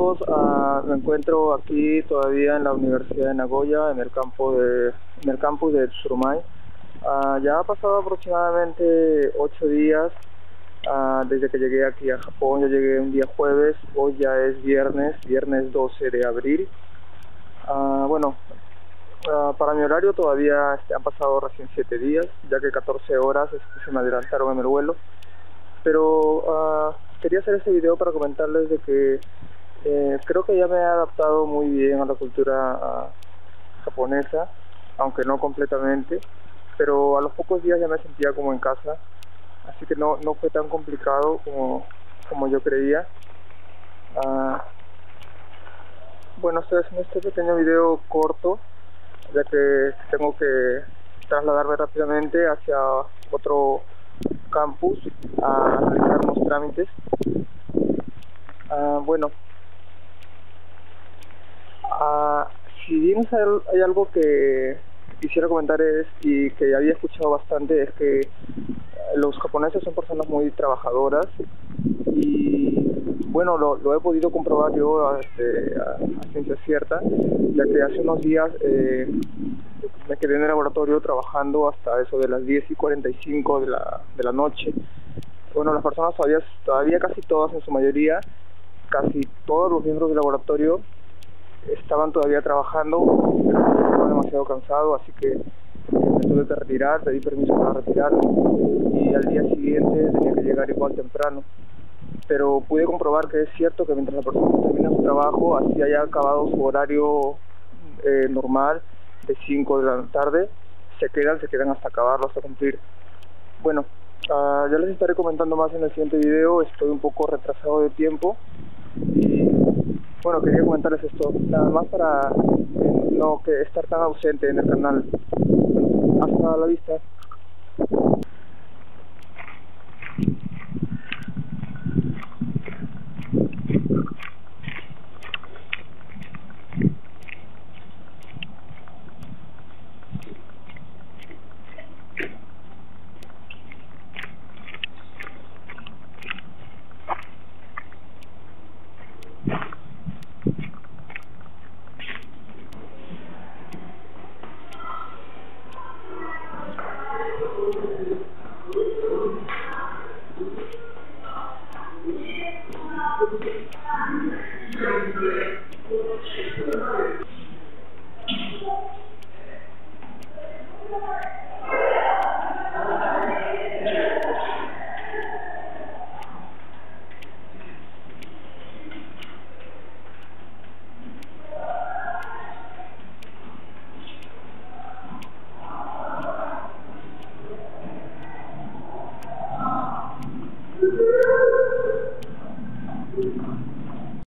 todos, me encuentro aquí todavía en la Universidad de Nagoya, en el campus de Tsurumai. Ya ha pasado aproximadamente 8 días desde que llegué aquí a Japón. Yo llegué un día jueves, hoy ya es viernes 12 de abril. Para mi horario todavía han pasado recién 7 días, ya que 14 horas se me adelantaron en el vuelo. Pero quería hacer este video para comentarles de que creo que ya me he adaptado muy bien a la cultura japonesa, aunque no completamente, pero a los pocos días ya me sentía como en casa, así que no fue tan complicado como yo creía. Estoy haciendo este pequeño video corto, ya que tengo que trasladarme rápidamente hacia otro campus a realizar unos trámites. Si bien hay algo que quisiera comentar y que había escuchado bastante, es que los japoneses son personas muy trabajadoras y bueno, lo he podido comprobar yo a ciencia cierta, ya que hace unos días me quedé en el laboratorio trabajando hasta eso de las 10:45 de la noche. Bueno, las personas todavía casi todas, en su mayoría, casi todos los miembros del laboratorio estaban todavía trabajando, pero estaba demasiado cansado, así que me tuve que retirar, pedí permiso para retirarme y al día siguiente tenía que llegar igual temprano. Pero pude comprobar que es cierto que mientras la persona termina su trabajo, así haya acabado su horario normal de 5 de la tarde, se quedan hasta acabarlo, hasta cumplir. Bueno, ya les estaré comentando más en el siguiente video. Estoy un poco retrasado de tiempo y bueno, quería comentarles esto, nada más para no estar tan ausente en el canal. Bueno, hasta la vista.